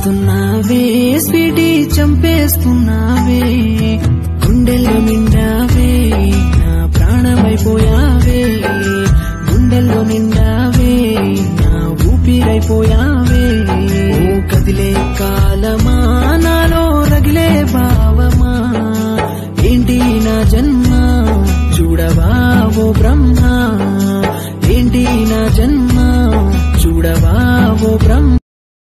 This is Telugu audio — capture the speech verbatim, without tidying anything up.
వస్తున్నావే స్వీటీ చంపేస్తున్నావే గుండెల్లో నిండావే నా ప్రాణమైపోయావే గుండెల్లో నిండావే నా ఊపిరైపోయావే ఓ కదిలే కాలమా నాలో రగిలే భావమా ఏంటి నా జన్మ చూడవా ఓ బ్రహ్మ ఏంటి నా జన్మ చూడవా ఓ బ్రహ్మ